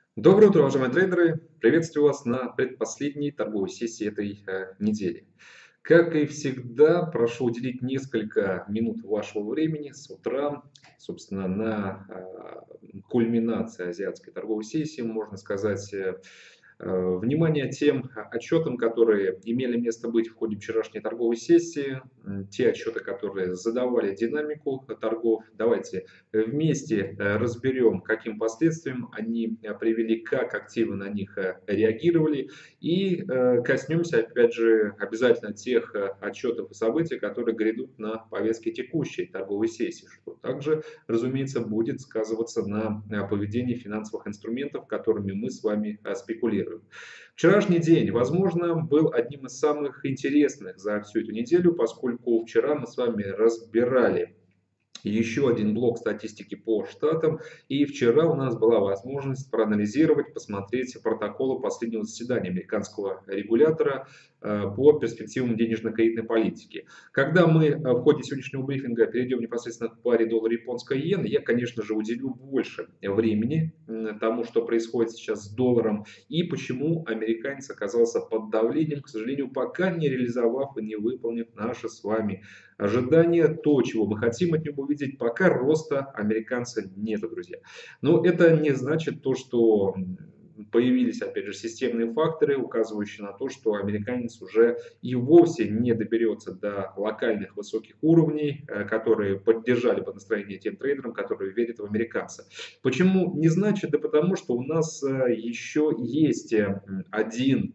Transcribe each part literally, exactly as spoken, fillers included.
Доброе утро, уважаемые трейдеры! Приветствую вас на предпоследней торговой сессии этой э, недели. Как и всегда, прошу уделить несколько минут вашего времени с утра, собственно, на э, кульминации азиатской торговой сессии, можно сказать, э, э, внимание тем отчетам, которые имели место быть в ходе вчерашней торговой сессии, м, те отчеты, которые задавали динамику торгов. Давайте вместе э, разберем, каким последствиям они э, привели, как активы на них э, реагировали, и э, коснемся, опять же, обязательно тех э, отчетов и событий, которые грядут на повестке текущей торговой сессии, что также, разумеется, будет сказываться на э, поведении финансовых инструментов, которыми мы с вами э, спекулируем. Вчерашний день, возможно, был одним из самых интересных за всю эту неделю, поскольку вчера мы с вами разбирали еще один блок статистики по штатам. И вчера у нас была возможность проанализировать, посмотреть протоколы последнего заседания американского регулятора э, по перспективам денежно-кредитной политики. Когда мы э, в ходе сегодняшнего брифинга перейдем непосредственно к паре доллар-японская иена, я, конечно же, уделю больше времени тому, что происходит сейчас с долларом и почему американец оказался под давлением, к сожалению, пока не реализовав и не выполнив наши с вами ожидания, то, чего мы хотим от него увидеть, пока роста американца нет, друзья. Но это не значит то, что появились, опять же, системные факторы, указывающие на то, что американец уже и вовсе не доберется до локальных высоких уровней, э, которые поддержали бы настроение тем трейдерам, которые верят в американца. Почему не значит? Да потому что у нас э, еще есть э, один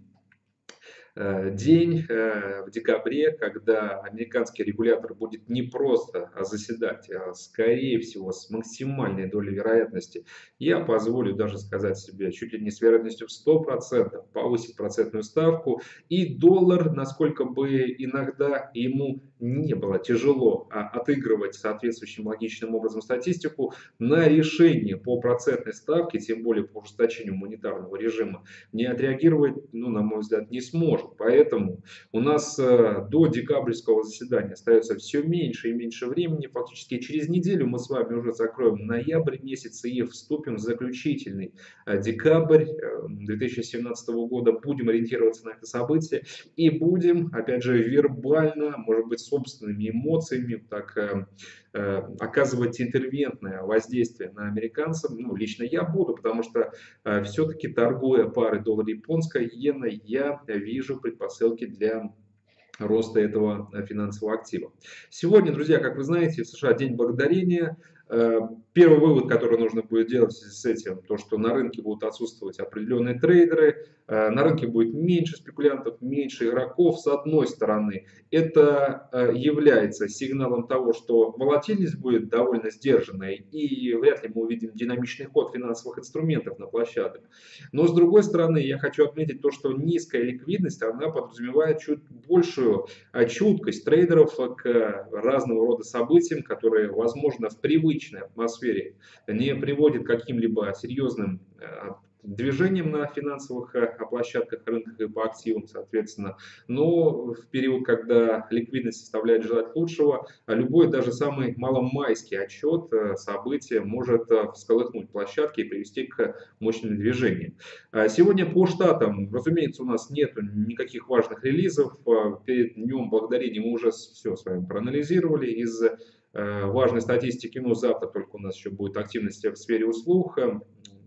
э, день э, в декабре, когда американский регулятор будет не просто заседать, а скорее всего с максимальной долей вероятности, я позволю даже сказать себе, чуть ли не с вероятностью в сто процентов повысить процентную ставку, и доллар, насколько бы иногда ему не было тяжело а, отыгрывать соответствующим логичным образом статистику, на решение по процентной ставке, тем более по ужесточению монетарного режима, не отреагировать, ну, на мой взгляд, не сможет. Поэтому у нас э, до декабрьского заседания остается все меньше и меньше времени. Фактически через неделю мы с вами уже закроем ноябрь месяц и вступим в заключительный э, декабрь э, две тысячи семнадцатого года. Будем ориентироваться на это событие и будем, опять же, вербально, может быть, собственными эмоциями, так э, э, оказывать интервентное воздействие на американцев. Ну, лично я буду, потому что э, все-таки торгуя парой доллар-японская иена, я вижу предпосылки для роста этого э, финансового актива. Сегодня, друзья, как вы знаете, в США день благодарения. Э, Первый вывод, который нужно будет делать в связи с этим, то, что на рынке будут отсутствовать определенные трейдеры, э, на рынке будет меньше спекулянтов, меньше игроков. С одной стороны, это э, является сигналом того, что волатильность будет довольно сдержанной и вряд ли мы увидим динамичный ход финансовых инструментов на площадках. Но с другой стороны, я хочу отметить то, что низкая ликвидность, она подразумевает чуть большую а, чуткость трейдеров к разного рода событиям, которые, возможно, в привычной атмосфере не приводят к каким-либо серьезным а, движением на финансовых а, площадках, рынках и по активам, соответственно. Но в период, когда ликвидность составляет желать лучшего, а любой, даже самый маломайский отчет, а, события может а, всколыхнуть площадки и привести к мощным движениям. А Сегодня по штатам, разумеется, у нас нет никаких важных релизов. А, Перед Днем Благодарения мы уже все с вами проанализировали. Из э, важной статистики, ну, завтра только у нас еще будет активность в сфере услуг. Э,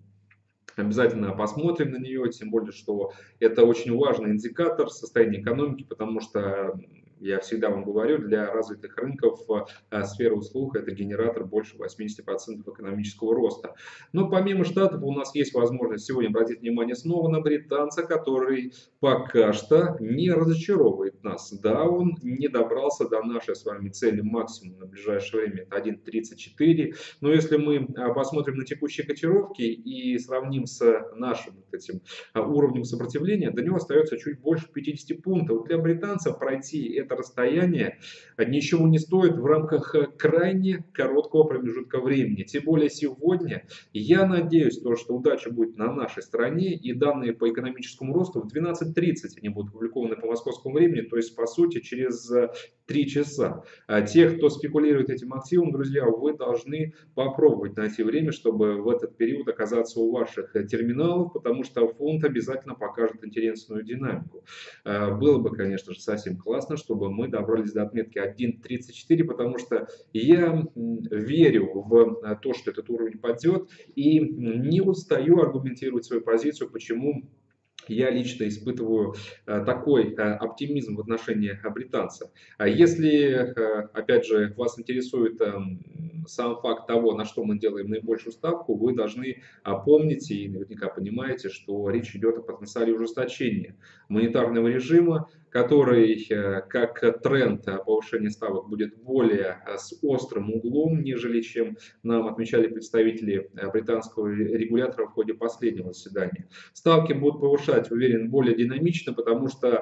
Обязательно посмотрим на нее, тем более, что это очень важный индикатор состояния экономики, потому что, я всегда вам говорю, для развитых рынков э, сфера услуг – это генератор больше восьмидесяти процентов экономического роста. Но помимо Штатов у нас есть возможность сегодня обратить внимание снова на британца, который пока что не разочаровывает нас. Да, он не добрался до нашей с вами цели максимум на ближайшее время, это один тридцать четыре. Но если мы а, посмотрим на текущие котировки и сравним с нашим вот этим а, уровнем сопротивления, до него остается чуть больше пятидесяти пунктов. Для британцев пройти это расстояние ничего не стоит в рамках крайне короткого промежутка времени. Тем более сегодня я надеюсь, то, что удача будет на нашей стороне, и данные по экономическому росту в двенадцать тридцать они будут опубликованы по московскому времени, то есть по сути через три часа. А те, кто спекулирует этим активом, друзья, вы должны попробовать найти время, чтобы в этот период оказаться у ваших терминалов, потому что фунт обязательно покажет интересную динамику. Было бы, конечно же, совсем классно, чтобы мы добрались до отметки один тридцать четыре, потому что я верю в то, что этот уровень падет, и не устаю аргументировать свою позицию, почему я лично испытываю такой оптимизм в отношении британца. Если, опять же, вас интересует сам факт того, на что мы делаем наибольшую ставку, вы должны помнить и наверняка понимаете, что речь идет о потенциале ужесточения монетарного режима, который, как тренд повышения ставок, будет более с острым углом, нежели чем нам отмечали представители британского регулятора в ходе последнего заседания. Ставки будут повышать, уверен, более динамично, потому что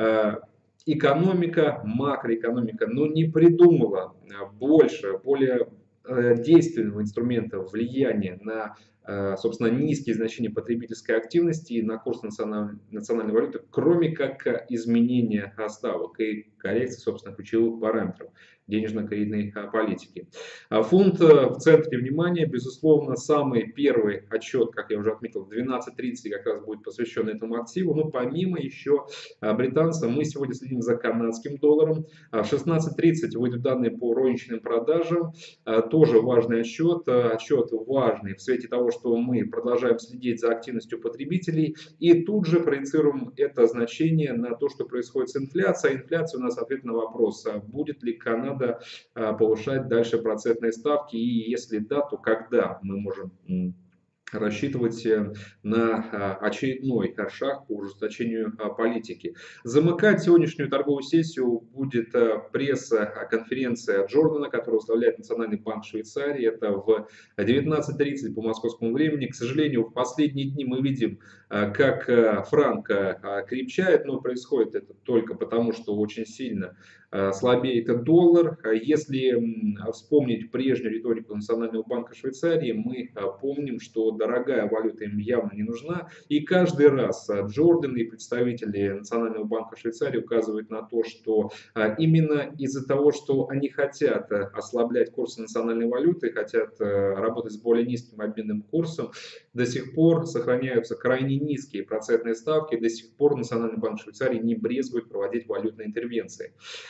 экономика, макроэкономика, ну, не придумала больше, более действенного инструмента влияния на, собственно, низкие значения потребительской активности и на курс национальной, национальной валюты, кроме как изменения ставок и коррекции, собственно, ключевых параметров денежно-кредитной политики. Фунт в центре внимания, безусловно, самый первый отчет, как я уже отметил, в двенадцать тридцать как раз будет посвящен этому активу. Но помимо еще британца, мы сегодня следим за канадским долларом. В шестнадцать тридцать выйдут данные по розничным продажам. Тоже важный отчет. Отчет важный в свете того, что мы продолжаем следить за активностью потребителей. И тут же проецируем это значение на то, что происходит с инфляцией. Инфляция у нас ответ на вопрос, будет ли Канада повышать дальше процентные ставки, и если да, то когда мы можем рассчитывать на очередной шаг по ужесточению политики. Замыкать сегодняшнюю торговую сессию будет пресс-конференция Джордана, которую возглавляет Национальный банк Швейцарии. Это в девятнадцать тридцать по московскому времени. К сожалению, в последние дни мы видим, как франк крепчает, но происходит это только потому, что очень сильно слабеет доллар. Если вспомнить прежнюю риторику Национального банка Швейцарии, мы помним, что дорогая валюта им явно не нужна. И каждый раз Джордан и представители Национального банка Швейцарии указывают на то, что именно из-за того, что они хотят ослаблять курсы национальной валюты, хотят работать с более низким обменным курсом, до сих пор сохраняются крайне низкие процентные ставки, до сих пор Национальный банк Швейцарии не брезгует проводить валютные интервенции.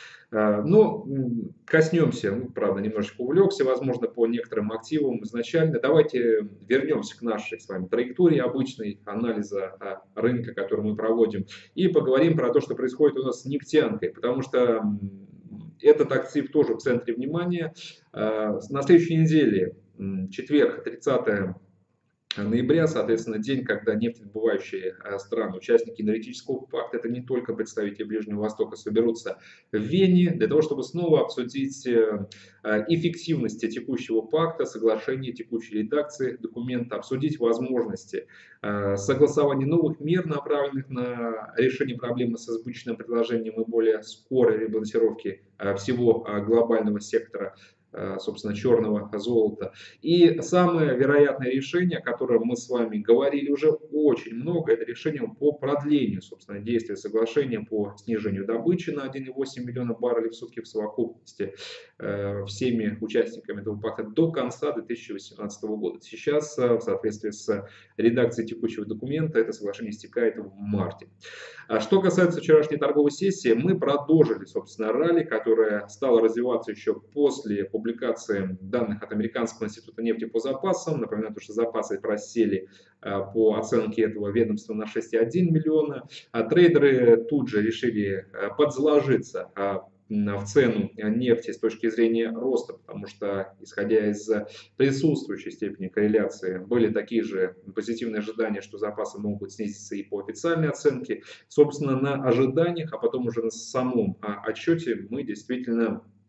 Но коснемся, ну, правда, немножечко увлекся, возможно, по некоторым активам изначально. Давайте вернемся к нашей с вами траектории обычной анализа рынка, который мы проводим, и поговорим про то, что происходит у нас с нефтянкой, потому что этот актив тоже в центре внимания. На следующей неделе, четверг, тридцатое ноября, соответственно, день, когда нефтедобывающие страны, участники энергетического пакта, это не только представители Ближнего Востока, соберутся в Вене для того, чтобы снова обсудить эффективность текущего пакта, соглашение текущей редакции документа, обсудить возможности согласования новых мер, направленных на решение проблемы с избыточным предложением и более скорой ребалансировки всего глобального сектора, собственно, черного золота. И самое вероятное решение, о котором мы с вами говорили уже очень много, это решение по продлению, собственно, действия соглашения по снижению добычи на один и восемь миллиона баррелей в сутки в совокупности э, всеми участниками этого пакта до конца две тысячи восемнадцатого года. Сейчас, в соответствии с редакцией текущего документа, это соглашение истекает в марте. А что касается вчерашней торговой сессии, мы продолжили, собственно, ралли, которая стала развиваться еще после публикации данных от Американского института нефти по запасам. Напоминаю, что запасы просели по оценке этого ведомства на шесть и одна десятая миллиона. А трейдеры тут же решили подзаложиться в цену нефти с точки зрения роста, потому что, исходя из присутствующей степени корреляции, были такие же позитивные ожидания, что запасы могут снизиться и по официальной оценке. Собственно, на ожиданиях, а потом уже на самом отчете мы действительно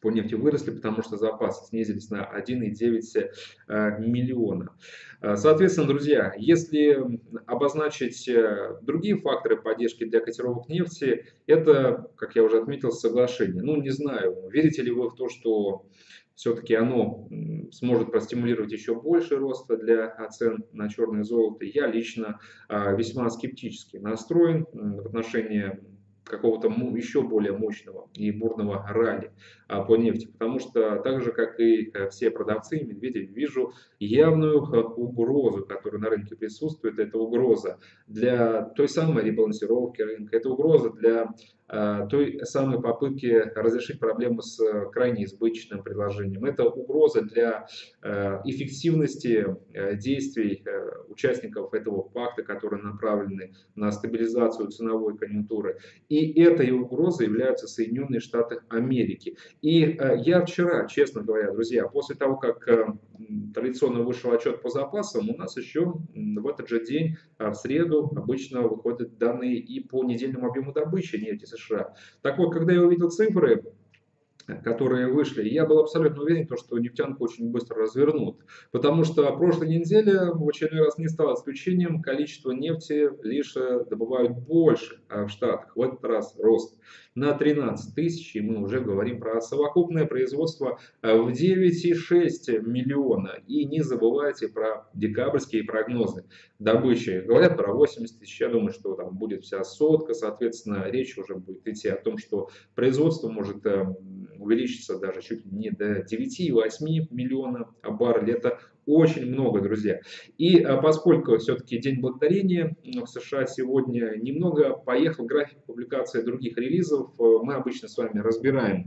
по нефти выросли, потому что запасы снизились на один и девять миллиона. Соответственно, друзья, если обозначить другие факторы поддержки для котировок нефти, это, как я уже отметил, соглашение. Ну, не знаю, верите ли вы в то, что все-таки оно сможет простимулировать еще больше роста для цен на черное золото. Я лично весьма скептически настроен в отношении какого-то еще более мощного и бурного ралли по нефти, потому что так же, как и все продавцы и медведи, вижу явную угрозу, которая на рынке присутствует. Это угроза для той самой ребалансировки рынка, это угроза для той самой попытки разрешить проблему с крайне избыточным предложением. Это угроза для эффективности действий участников этого пакта, которые направлены на стабилизацию ценовой конъюнктуры. И этой угрозой являются Соединенные Штаты Америки. И я вчера, честно говоря, друзья, после того, как традиционно вышел отчет по запасам, у нас еще в этот же день, в среду, обычно выходят данные и по недельному объему добычи нефти США. Так вот, когда я увидел цифры, которые вышли, я был абсолютно уверен, что нефтянку очень быстро развернут. Потому что прошлой неделе в очередной раз не стало исключением, количество нефти лишь добывают больше в Штатах. В этот раз рост на тринадцать тысяч, и мы уже говорим про совокупное производство в девять и шесть миллиона. И не забывайте про декабрьские прогнозы добычи. Говорят про восемьдесят тысяч, я думаю, что там будет вся сотка, соответственно, речь уже будет идти о том, что производство может увеличиться даже чуть ли не до девяти-восьми миллионов баррелей. Это очень много, друзья. И поскольку все-таки День Благодарения в США сегодня, немного поехал график публикации других релизов. Мы обычно с вами разбираем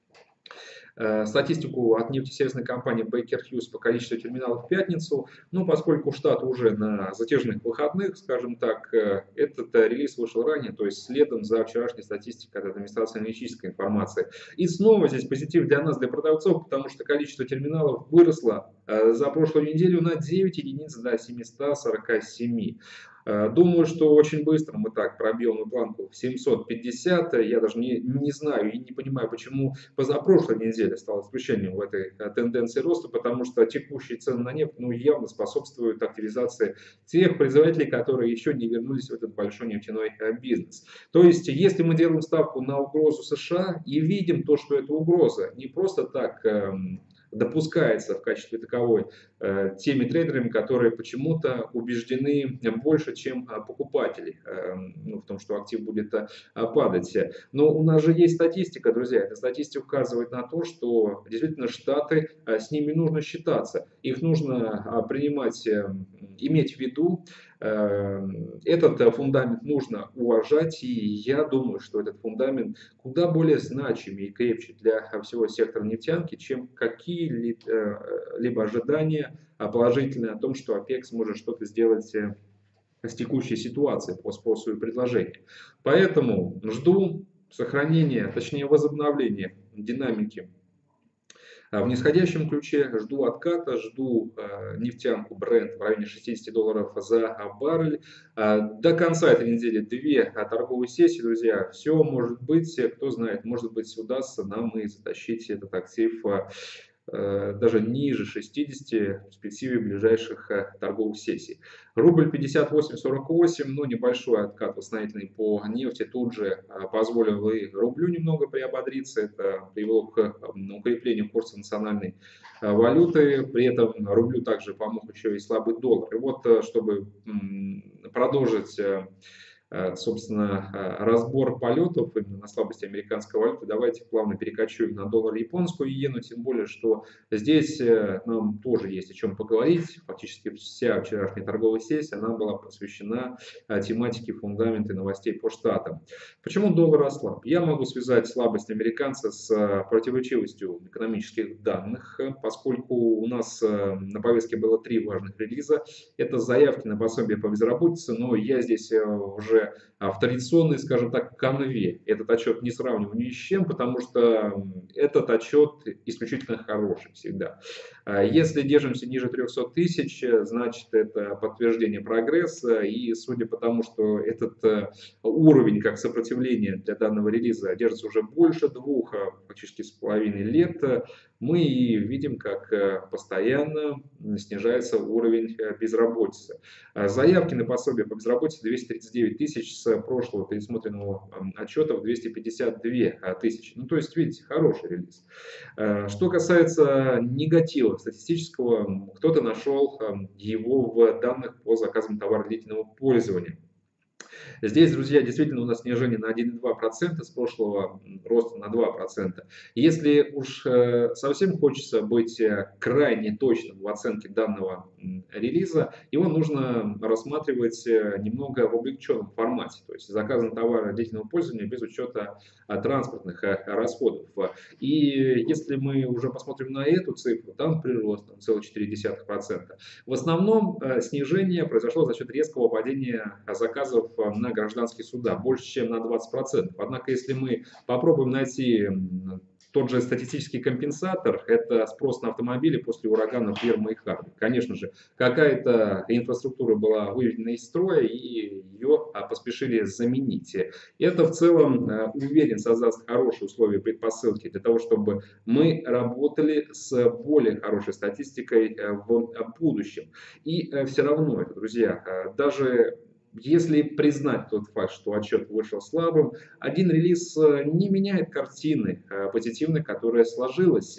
статистику от нефтесервисной компании Baker Hughes по количеству терминалов в пятницу. Но поскольку штат уже на затяжных выходных, скажем так, этот релиз вышел ранее, то есть следом за вчерашней статистикой от администрации аналитической информации. И снова здесь позитив для нас, для продавцов, потому что количество терминалов выросло за прошлую неделю на девять единиц до семисот сорока семи. Думаю, что очень быстро мы так пробьем планку в семьсот пятьдесят. Я даже не, не знаю и не понимаю, почему позапрошлой неделе стало исключением в этой тенденции роста, потому что текущие цены на нефть ну, явно способствуют активизации тех производителей, которые еще не вернулись в этот большой нефтяной бизнес. То есть, если мы делаем ставку на угрозу США и видим то, что это угроза не просто так допускается в качестве таковой э, теми трейдерами, которые почему-то убеждены больше, чем покупатели, э, ну, в том, что актив будет э, падать. Но у нас же есть статистика, друзья. Эта статистика указывает на то, что действительно Штаты, э, с ними нужно считаться. Их нужно э, принимать, э, иметь в виду. Этот фундамент нужно уважать, и я думаю, что этот фундамент куда более значимый и крепче для всего сектора нефтянки, чем какие-либо ожидания положительные о том, что ОПЕК сможет что-то сделать с текущей ситуацией по спросу и предложению. Поэтому жду сохранения, точнее возобновления динамики в нисходящем ключе, жду отката, жду э, нефтянку Brent в районе шестидесяти долларов за баррель. Э, до конца этой недели две торговые сессии, друзья. Все может быть, кто знает, может быть удастся нам и затащить этот актив э, даже ниже шестидесяти в перспективе ближайших торговых сессий. Рубль пятьдесят восемь сорок восемь, ну небольшой откат восстановительный по нефти тут же позволил и рублю немного приободриться. Это привело к укреплению курса национальной валюты. При этом рублю также помог еще и слабый доллар. И вот чтобы продолжить, собственно, разбор полетов именно на слабости американской валюты, давайте плавно перекочуем на доллар и японскую иену, тем более, что здесь нам тоже есть о чем поговорить. Фактически вся вчерашняя торговая сессия, она была посвящена тематике фундамента новостей по штатам. Почему доллар ослаб? Я могу связать слабость американца с противоречивостью экономических данных, поскольку у нас на повестке было три важных релиза. Это заявки на пособие по безработице, но я здесь уже уже в традиционной, скажем так, канве. Этот отчет не сравниваю ни с чем, потому что этот отчет исключительно хороший всегда. Если держимся ниже трёхсот тысяч, значит это подтверждение прогресса, и судя по тому, что этот уровень как сопротивления для данного релиза держится уже больше двух, фактически с половиной лет, мы видим, как постоянно снижается уровень безработицы. Заявки на пособие по безработице двести тридцать девять тысяч, с прошлого предусмотренного отчета в двести пятьдесят две тысячи. Ну, то есть, видите, хороший релиз. Что касается негатива статистического, кто-то нашел его в данных по заказам товара длительного пользования. Здесь, друзья, действительно у нас снижение на один и два десятых процента, с прошлого роста на два процента. Если уж совсем хочется быть крайне точным в оценке данного релиза, его нужно рассматривать немного в облегченном формате, то есть заказан товар длительного пользования без учета транспортных расходов. И если мы уже посмотрим на эту цифру, там прирост там, целых четыре десятых процента. В основном снижение произошло за счет резкого падения заказов на гражданские суда, больше чем на двадцать процентов. Однако, если мы попробуем найти тот же статистический компенсатор, это спрос на автомобили после ураганов Ирма и Харви. Конечно же, какая-то инфраструктура была выведена из строя, и ее поспешили заменить. И это в целом, уверен, создаст хорошие условия, предпосылки для того, чтобы мы работали с более хорошей статистикой в будущем. И все равно, друзья, даже если признать тот факт, что отчет вышел слабым, один релиз не меняет картины позитивной, которая сложилась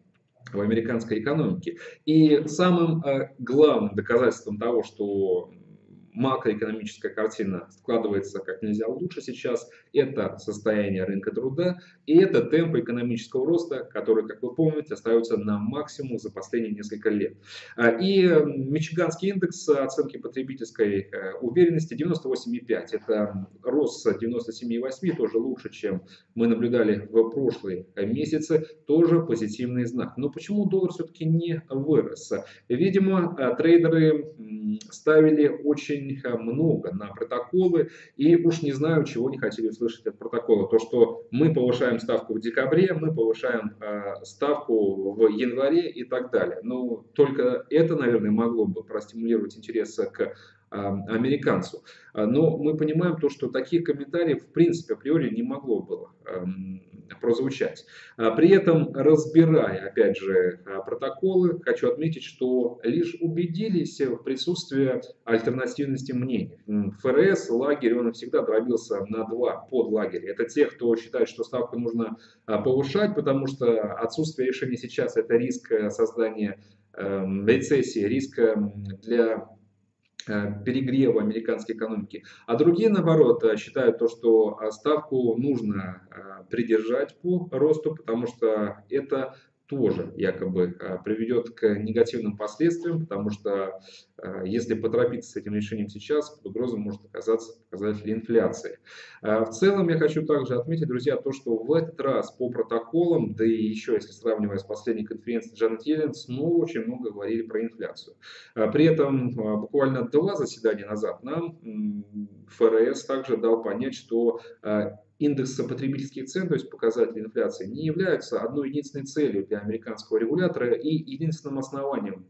в американской экономике. И самым главным доказательством того, что макроэкономическая картина складывается как нельзя лучше сейчас, это состояние рынка труда и это темпы экономического роста, который, как вы помните, остается на максимум за последние несколько лет. И Мичиганский индекс оценки потребительской уверенности девяносто восемь и пять. Это рост с девяноста семи и восьми, тоже лучше, чем мы наблюдали в прошлые месяцы, тоже позитивный знак. Но почему доллар все-таки не вырос? Видимо, трейдеры ставили очень много на протоколы, и уж не знаю, чего не хотели услышать от протокола. То, что мы повышаем ставку в декабре, мы повышаем э, ставку в январе и так далее. Но только это, наверное, могло бы простимулировать интерес к э, американцу. Но мы понимаем то, что таких комментариев в принципе априори не могло было э, прозвучать. При этом, разбирая, опять же, протоколы, хочу отметить, что лишь убедились в присутствии альтернативности мнений. ФРС, лагерь, он всегда дробился на два подлагеря. Это те, кто считает, что ставку нужно повышать, потому что отсутствие решения сейчас – это риск создания э, рецессии, риск для перегрева американской экономики. А другие, наоборот, считают то, что ставку нужно придержать по росту, потому что это тоже якобы приведет к негативным последствиям, потому что если поторопиться с этим решением сейчас, под угрозой может оказаться показатель инфляции. В целом я хочу также отметить, друзья, то, что в этот раз по протоколам, да и еще если сравнивая с последней конференцией Джанет Йеллен, снова очень много говорили про инфляцию. При этом буквально два заседания назад нам ФРС также дал понять, что индекс потребительских цен, то есть показатели инфляции, не являются одной единственной целью для американского регулятора и единственным основанием,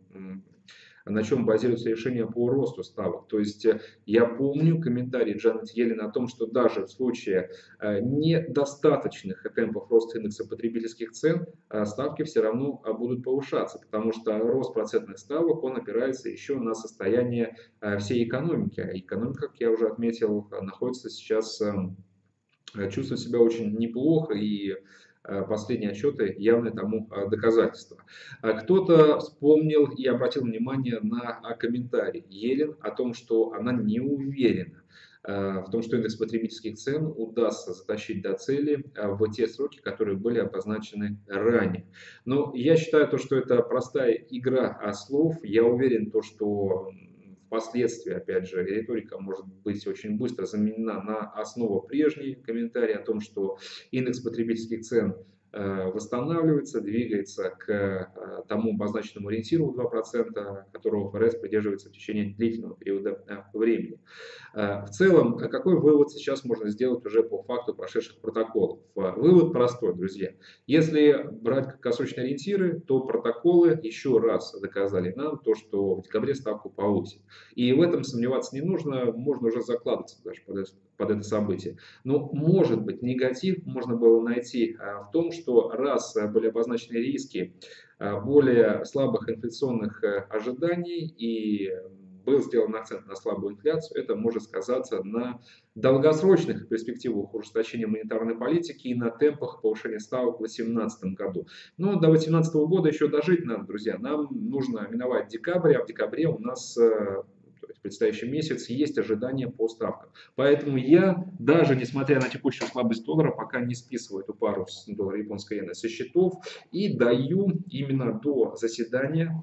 на чем базируется решение по росту ставок. То есть я помню комментарий Джанет Йеллен о том, что даже в случае недостаточных темпов роста индекса потребительских цен ставки все равно будут повышаться, потому что рост процентных ставок, он опирается еще на состояние всей экономики. А экономика, как я уже отметил, находится сейчас, чувствует себя очень неплохо, и последние отчеты явно тому доказательство. Кто-то вспомнил и обратил внимание на комментарий Йеллен о том, что она не уверена в том, что индекс потребительских цен удастся затащить до цели в те сроки, которые были обозначены ранее. Но я считаю, то, что это простая игра слов. Я уверен, то, что впоследствии, опять же, риторика может быть очень быстро заменена на основу прежней комментарии о том, что индекс потребительских цен восстанавливается, двигается к тому обозначенному ориентиру в два процента, которого ФРС придерживается в течение длительного периода времени. В целом, какой вывод сейчас можно сделать уже по факту прошедших протоколов? Вывод простой, друзья. Если брать краткосрочные ориентиры, то протоколы еще раз доказали нам то, что в декабре ставку повысит. И в этом сомневаться не нужно, можно уже закладываться даже под это, под это событие. Но, может быть, негатив можно было найти в том, что раз были обозначены риски более слабых инфляционных ожиданий и был сделан акцент на слабую инфляцию, это может сказаться на долгосрочных перспективах ужесточения монетарной политики и на темпах повышения ставок в две тысячи восемнадцатом году. Но до две тысячи восемнадцатого года еще дожить надо, друзья. Нам нужно миновать декабрь, а в декабре у нас в предстоящий месяц есть ожидания по ставкам. Поэтому я, даже несмотря на текущую слабость доллара, пока не списываю эту пару с доллара японской иены со счетов и даю именно до заседания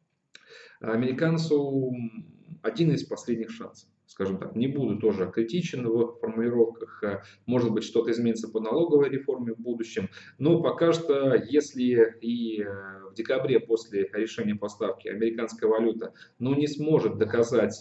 американцу один из последних шансов. Скажем так, не буду тоже критичен в формулировках, может быть, что-то изменится по налоговой реформе в будущем, но пока что, если и в декабре после решения поставки американская валюта ну, не сможет доказать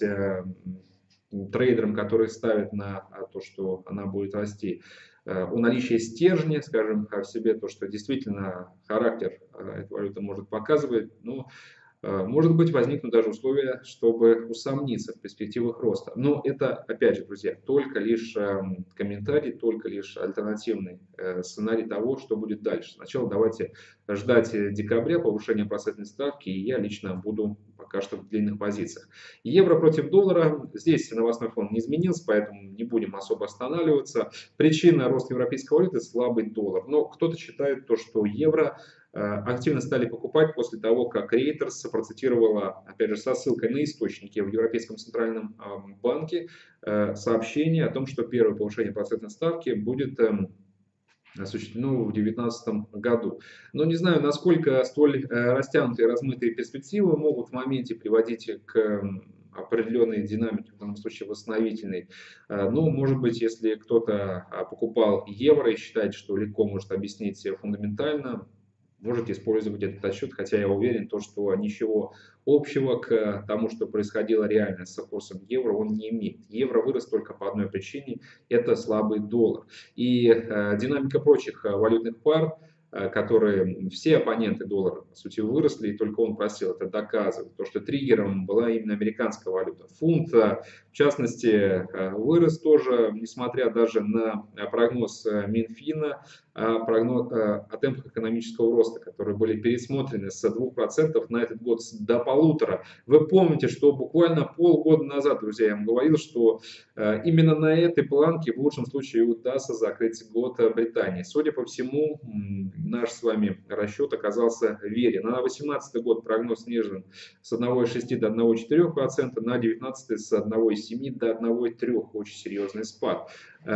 трейдерам, которые ставят на то, что она будет расти, о наличии стержня, скажем, в себе, то, что действительно характер этой валюты может показывать, ну, может быть, возникнут даже условия, чтобы усомниться в перспективах роста. Но это, опять же, друзья, только лишь комментарий, только лишь альтернативный сценарий того, что будет дальше. Сначала давайте ждать декабря, повышения процентной ставки, и я лично буду пока что в длинных позициях. Евро против доллара. Здесь новостной фон не изменился, поэтому не будем особо останавливаться. Причина роста европейской валюты – слабый доллар. Но кто-то считает то, что евро активно стали покупать после того, как Reuters процитировала, опять же, со ссылкой на источники в Европейском центральном банке сообщение о том, что первое повышение процентной ставки будет осуществлено в две тысячи девятнадцатом году. Но не знаю, насколько столь растянутые, размытые перспективы могут в моменте приводить к определенной динамике, в данном случае восстановительной. Ну, может быть, если кто-то покупал евро и считает, что легко может объяснить фундаментально, можете использовать этот отсчет, хотя я уверен, то, что ничего общего к тому, что происходило реально с курсом евро, он не имеет. Евро вырос только по одной причине – это слабый доллар. И э, динамика прочих валютных пар, э, которые все оппоненты доллара, по сути, выросли, и только он просел, это доказывает. То, что триггером была именно американская валюта. Фунт, в частности, вырос тоже, несмотря даже на прогноз Минфина, прогноз о темпах экономического роста, которые были пересмотрены с двух процентов на этот год до полутора. Вы помните, что буквально полгода назад, друзья, я вам говорил, что именно на этой планке в лучшем случае удастся закрыть год Британии. Судя по всему, наш с вами расчет оказался верен. На две тысячи восемнадцатый год прогноз снижен с одного целых шести десятых до одного целых четырёх процента, на две тысячи девятнадцатый с одного целых семи десятых до одного целых трёх десятых. Очень серьезный спад.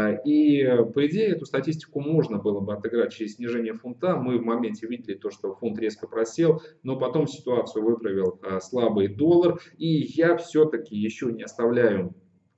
И, по идее, эту статистику можно было бы отыграть через снижение фунта. Мы в моменте видели то, что фунт резко просел, но потом ситуацию выправил слабый доллар. И я все-таки еще не оставляю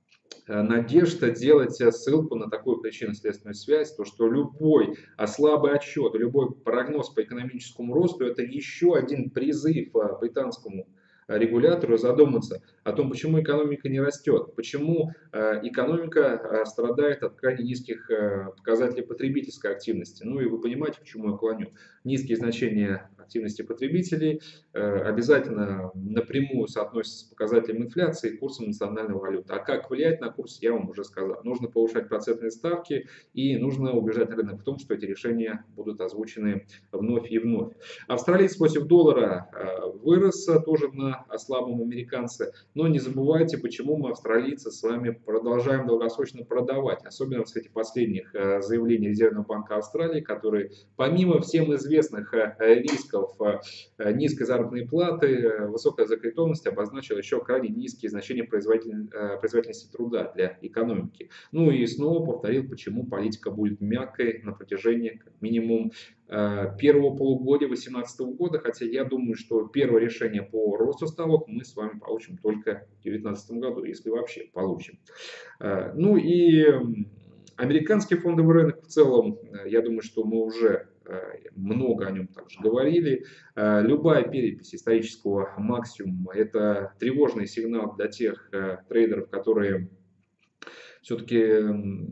надежда делать ссылку на такую причинно-следственную связь, то что любой слабый отчет, любой прогноз по экономическому росту – это еще один призыв британскому регулятору задуматься о том, почему экономика не растет, почему экономика страдает от крайне низких показателей потребительской активности. Ну и вы понимаете, к чему я клоню. Низкие значения активности потребителей обязательно напрямую соотносятся с показателем инфляции и курсом национальной валюты. А как влиять на курс, я вам уже сказал. Нужно повышать процентные ставки и нужно убеждать рынок в том, что эти решения будут озвучены вновь и вновь. Австралиец против доллара вырос тоже на слабом американце. Но не забывайте, почему мы, австралийцы, с вами продолжаем долгосрочно продавать. Особенно в свете последних заявлений Резервного банка Австралии, который помимо всем известных рисков низкой заработной платы, высокой закредитованности, обозначил еще крайне низкие значения производительности труда для экономики. Ну и снова повторил, почему политика будет мягкой на протяжении как минимум первого полугодия две тысячи восемнадцатого года, хотя я думаю, что первое решение по росту ставок мы с вами получим только в две тысячи девятнадцатом году, если вообще получим. Ну и Американский фондовый рынок в целом, э, я думаю, что мы уже э, много о нем также говорили. Э, Любая перепись исторического максимума — это тревожный сигнал для тех э, трейдеров, которые все-таки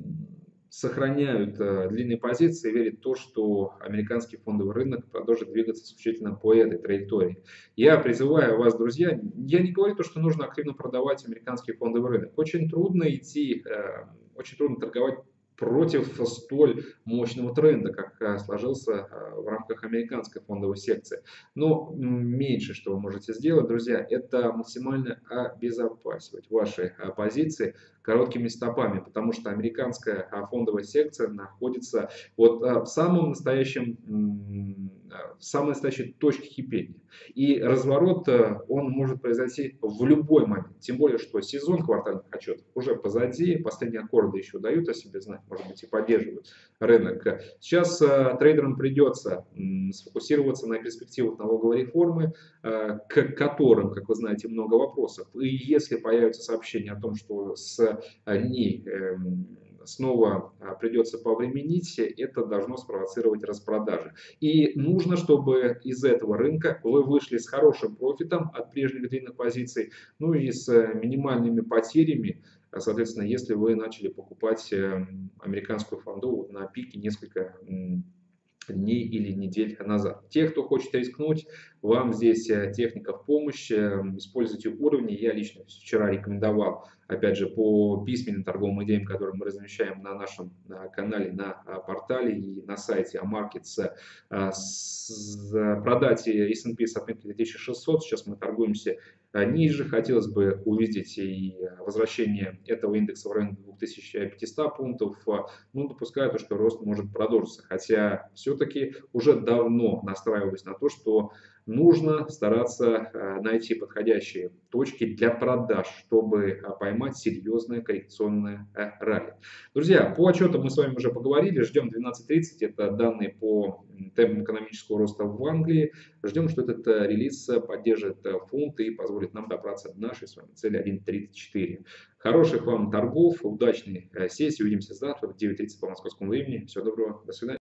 сохраняют э, длинные позиции и верят в то, что американский фондовый рынок продолжит двигаться исключительно по этой траектории. Я призываю вас, друзья, я не говорю то, что нужно активно продавать американский фондовый рынок. Очень трудно идти, э, очень трудно торговать против столь мощного тренда, как э, сложился э, в рамках американской фондовой секции. Но меньше, что вы можете сделать, друзья, это максимально обезопасивать ваши э, позиции короткими стопами, потому что американская э, фондовая секция находится вот э, в самом настоящем, э, в самой настоящей точке кипения. И разворот, э, он может произойти в любой момент. Тем более, что сезон квартальных отчетов уже позади, последние аккорды еще дают о себе знать, может быть, и поддерживают рынок. Сейчас э, трейдерам придется м, сфокусироваться на перспективах налоговой реформы, э, к которым, как вы знаете, много вопросов. И если появятся сообщения о том, что с ней э, снова придется повременить, это должно спровоцировать распродажи. И нужно, чтобы из этого рынка вы вышли с хорошим профитом от прежних длинных позиций, ну и с минимальными потерями. Соответственно, если вы начали покупать американскую фонду на пике несколько дней или недель назад. Те, кто хочет рискнуть, вам здесь техника в помощь. Используйте уровни. Я лично вчера рекомендовал, опять же, по письменным торговым идеям, которые мы размещаем на нашем канале, на портале и на сайте Amarkets, продать эс энд пи с отметкой две тысячи шестьсот. Сейчас мы торгуемся ниже. Хотелось бы увидеть и возвращение этого индекса в районе две тысячи пятисот пунктов. Ну, допускаю то, что рост может продолжиться. Хотя все-таки уже давно настраиваюсь на то, что нужно стараться найти подходящие точки для продаж, чтобы поймать серьезное коррекционное ралли. Друзья, по отчетам мы с вами уже поговорили. Ждем двенадцать тридцать. Это данные по темпам экономического роста в Англии. Ждем, что этот релиз поддержит фунт и позволит нам добраться до нашей с вами цели один тридцать четыре. Хороших вам торгов, удачной сессии. Увидимся завтра в девять тридцать по московскому времени. Всего доброго, до свидания.